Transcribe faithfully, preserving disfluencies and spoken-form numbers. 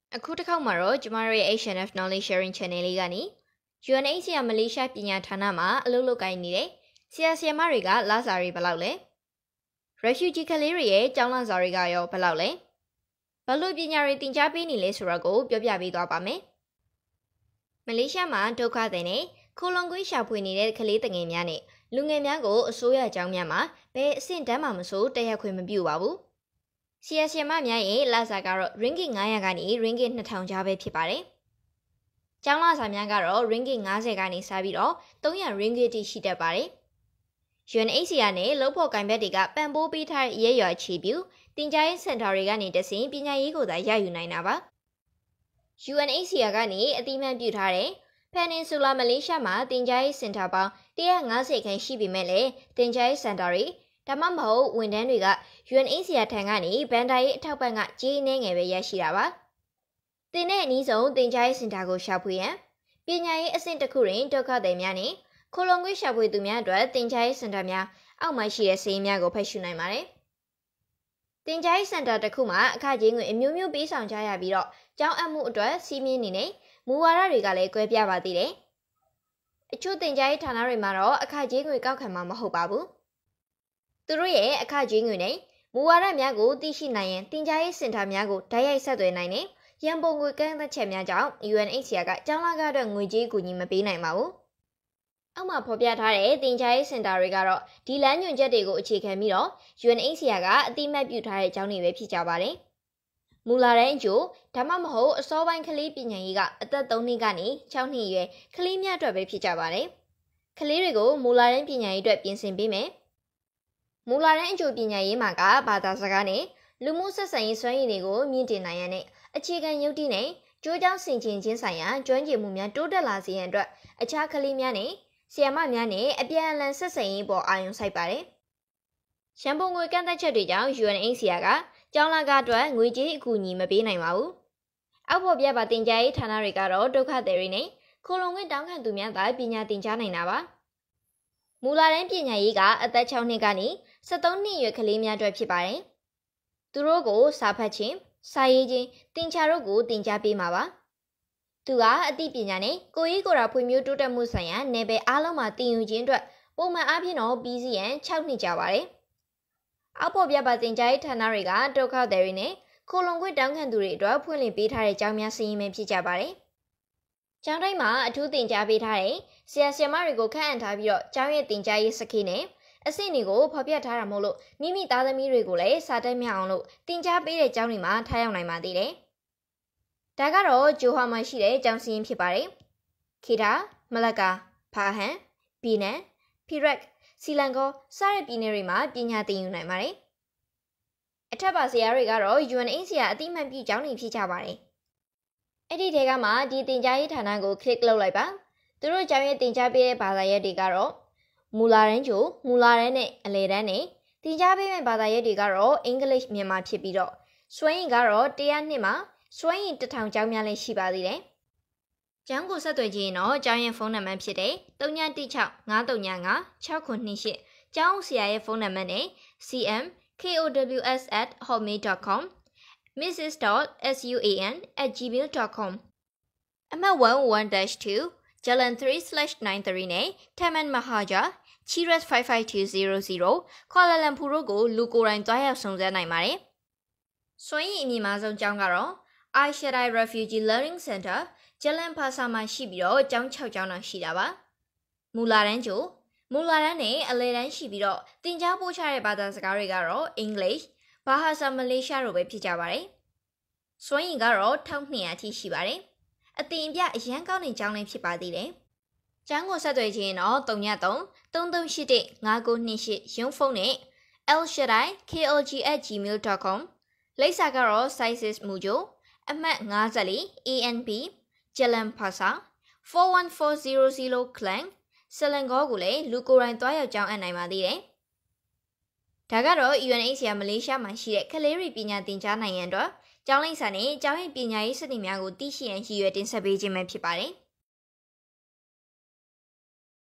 အခုတစ်ခေါက်မှာတော့ကျမတို့ရဲ့ H N F Knowledge Sharing Channel လေးကနေ U N H C R Malaysia ပညာဌာနမှာအလုပ်လုပ်ကိုင်နေတဲ့ဆရာဆရာမတွေကလစာတွေဘယ်လောက်လဲ Refugee ကလေးတွေရဲ့ကျောင်းလစာတွေကရောဘယ်လောက်လဲဘလို့ပညာတွေသင်ကြားပေးနေလဲဆိုတော့ကိုပြောပြပေးသွားပါမယ်မလေးရှားမှာဒုက္ခသည်နဲ့ခိုလုံကွင်းရှာဖွေနေတဲ့ကလေးတငယ်များနဲ့လူငယ်များကိုအစိုးရကျောင်းများမှာဘယ်အဆင့်တန်းမှမဆိုတက်ခွင့်မပြုပါဘူးဆီယဆီယမများရဲ့လစာကတော့ ringgit ၅ရာကနေ ringgit ၂ထောင်ကြားပဲဖြစ်ပါတယ်။ကျောင်းလစာများကတော့ ringgit ၅၀ကနေစပြီးတော့၃ရာ ringgit တိရှိတတ်ပါတယ်။ U N H C R နဲ့လုပ်ဖို့ကိုင်ဘက်တွေကပံ့ပိုးပေးထားတဲ့ရဲရွာခြေပြုတင်ကြားရေးစင်တာတွေကနေတဆင့်ပညာရေးကိုသာရယူနိုင်တာပါ။ U N H C R ကနေအတိအမှန်ပြုထားတဲ့ Peninsula Malaysia မှာတင်ကြားရေးစင်တာပေါင်း၁၅၀ခန်းရှိပေမဲ့လည်းတင်ကြားရေးစင်တာတွေဒါမှမဟုတ်ဝန်ထမ်းတွေက U N H C R ထံကနေဘန်ဒါရေးအထောက်ပံ့ကကြေးနှဲငယ်ပဲရရှိတာပါ။တင်တဲ့အနည်းဆုံးတင်ကြားရေးစင်တာကိုရှာဖွေရန်ပညာရေးအဆင့်တစ်ခုတွင်ဒုက္ခသည်များနဲ့ခိုလုံကွေးရှာဖွေသူများအတွက်တင်ကြားရေးစင်တာများအောက်မှာရှိတဲ့စာရင်းများကိုဖတ်ရှုနိုင်ပါတယ်။တင်ကြားရေးစင်တာတစ်ခုမှာအခကြေးငွေအမျိုးမျိုးပေးဆောင်ကြရပြီးတော့ကျောင်းအပ်မှုအတွက်စီးမြင်နေနဲ့မူဝါဒတွေကလည်းကွဲပြားပါသေးတယ်။အချို့တင်ကြားရေးဌာနတွေမှာတော့အခကြေးငွေကောက်ခံမှာမဟုတ်ပါဘူး။သူတို့ရဲ့အခကြေးငွေနဲ့မူဝါဒများကိုသိရှိနိုင်ရင်တင်ကြားရေးစင်တာများကိုတိုက်ရိုက်ဆက်သွယ်နိုင်တဲ့ရန်ပုံငွေကန့်သတ်ချက်များကြောင့် U N H C R ကကျောင်းလာကားအတွက်ငွေကြေးကူညီမပေးနိုင်ပါဘူး။အောက်မှာဖော်ပြထားတဲ့တင်ကြားရေးစင်တာတွေကတော့ဒီလမ်းညွှန်ချက်တွေကိုအခြေခံပြီးတော့ U N H C R ကအတိအမှတ်ပြုထားတဲ့ကျောင်းတွေပဲဖြစ်ကြပါတယ်။မူလာတဲ့အကျိုးဒါမှမဟုတ်အစောပိုင်းကလေးပညာရေးကအသက်၃နှစ်ကနေ၆နှစ်အရွယ်ကလေးများအတွက်ပဲဖြစ်ကြပါတယ်။ကလေးတွေကိုမူလာတဲ့ပညာရေးအတွက်ပြင်ဆင်ပေးမယ်။မူလာတဲ့အကျိုးပညာရေးမှာကဘာသာစကားနဲ့လူမှုဆက်ဆံရေးစွမ်းရည်တွေကိုမြင့်တင်နိုင်ရတဲ့အခြေခံယုတ်တိနဲ့ကြိုးကြောင်းဆင်ခြင်ခြင်းဆိုင်ရာကျွမ်းကျင်မှုများတိုးတက်လာစေရန်အတွက်အခြားကလေးများနဲ့ဆရာမများနဲ့အပြန်အလှန်ဆက်ဆံရေးပေါ်အာရုံစိုက်ပါတယ်။ရန်ပုံငွေကန့်သတ်ချက်တွေကြောင့် U N H C R ကကျောင်းလာကအတွက်ငွေကြေးအကူအညီမပေးနိုင်ပါဘူး။အောက်ပေါ်ပြပါတင်ကြားရေးဌာနတွေကတော့ဒုက္ခသည်တွေနဲ့ခိုလုံခွင့်တောင်းခံသူများသာပညာသင်ကြားနိုင်တာပါ။မူလာတန်းပညာရေးကအသက်၆နှစ်ကနေ၁၃နှစ်အရွယ်ကလေးများအတွက်ဖြစ်ပါတယ်။သူတို့ကိုစာဖတ်ခြင်းစာရေးခြင်းတင်ချာတို့ကိုတင်ကြားပေးမှာပါ။သူကအသိပညာနဲ့ကိုယ်ရေးကိုယ်တာဖွံ့ဖြိုးတိုးတက်မှုဆိုင်ရာနယ်ပယ်အားလုံးမှာသင်ယူခြင်းအတွက်ပုံမှန်အားဖြင့်တော့ပြီးစီးရန်၆နှစ်ကြာပါတယ်။အောက်ပေါ်ပြပါတင်ကြားရေးဌာနတွေကဒုက္ခသည်တွေနဲ့ခိုလုံခွင့်တောင်းခံသူတွေအတွက်ဖွင့်လှစ်ပေးထားတဲ့ကျောင်းများစီရင်မယ်ဖြစ်ကြပါတယ်။ကျောင်းတိုင်းမှာအထူးတင်ကြားပေးထားတဲ့ဆရာဆရာမတွေကိုခန့်အပ်ထားပြီးတော့ကျောင်းရဲ့တင်ကြားရေးစခိနဲ့အဆင့်တွေကိုဖော်ပြထားတာမို့လို့မိမိသားသမီးတွေကိုလည်းစာတက်မြောက်အောင်လို့တင်ကြားပေးတဲ့ကျောင်းတွေမှာထားရောက်နိုင်ပါသေးတယ်။ဒါကတော့ဂျိုဟာမှာရှိတဲ့ကျောင်းစီရင်ဖြစ်ပါတယ်။ခေတာမလကာဖာဟန်ဘီနန်ဖီရက်စီလန်ကောစတဲ့ပြည်နယ်တွေမှာပညာသင်ယူနိုင်ပါတယ်။အထက်ပါဆရာတွေကတော့ U N H C R အတိအမှန်ပြုကျောင်းတွေဖြစ်ကြပါတယ်။အဲ့ဒီထဲကမှဒီတင်ကြားရေးဌာနကို click လုပ်လိုက်ပါ။သူတို့ကျောင်းရဲ့တင်ကြားပေးတဲ့ဘာသာရပ်တွေကတော့မူလာတန်းကျိုမူလာတန်းနဲ့အလယ်တန်းနဲ့တင်ကြားပေးမယ့်ဘာသာရပ်တွေကတော့ English မြန်မာဖြစ်ပြီးတော့စွမ်းရည်ကတော့၁၀၀နှစ်မှာစွမ်းရည်တစ်ထောင်ကျောင်းများလည်းရှိပါသေးတယ်။ကျောင်းကိုဆက်သွယ်ကြည့်ရင်တော့ကျောင်းရဲ့ဖုန်းနံပါတ်ဖြစ်တဲ့၃ည၁၆၅၃၅၆ခုနှစ်၈ကျောင်းဆရာရဲ့ဖုန်းနံပါတ်နဲ့ c m kows at hotmail dot com missus dot suan at gmail dot com အမှတ်one one dash two Jalan three slash nine three နဲ့ Taman Mahaja Chiras five five two zero zero ကွာလာလမ်ပူတို့ကိုလူကိုယ်တိုင်တွားရောက်စုံစမ်းနိုင်ပါတယ်။စွမ်းရည်အမြင့်မားဆုံးကျောင်းကတော့ U N H C R Refugee Learning Center ဂျလန်ဖာဆာမှာရှိပြီးတော့ကျောင်း၆ကျောင်းတောင်ရှိတာပါ။မူလာတန်းကျိုမူလာတန်းနဲ့အလယ်တန်းရှိပြီးတော့သင်ကြားပို့ချတဲ့ဘာသာစကားတွေကတော့ English ဘာဟာဆာမလေးရှားတို့ပဲဖြစ်ကြပါတယ်။စွမ်းရည်ကတော့၁၂၀၀အထိရှိပါတယ်။အတင်ပြအရန်ကောင်းတဲ့ကျောင်းလေးဖြစ်ပါသေးတယ်။ကျောင်းကိုဆက်သွယ်ခြင်းတော့၃ည၃ ၃၃၈၁ ၅၉၂၈ရုံးဖုန်းနဲ့ l shadai k l g at gmail dot com လိပ်စာကတော့ sizes မူဂျိုအမှတ်၅၄ A N B ဂျလန်ဖာဆာfour one four zero zero Klang ဆလန်ကောကိုလည်းလူကိုယ်တိုင်တွားရောက်ကျောင်းအပ်နိုင်ပါသေးတယ်။ဒါကတော့ U N H C R မလေးရှားမှာရှိတဲ့ကလေးတွေပညာသင်ကြားနိုင်ရန်အတွက်ကျောင်းလိပ်စာနဲ့ကျောင်းရဲ့ပညာရေးစနစ်များကိုသိရှိရန်ရည်ရွယ်တင်ဆက်ပေးခြင်းပဲဖြစ်ပါတယ်။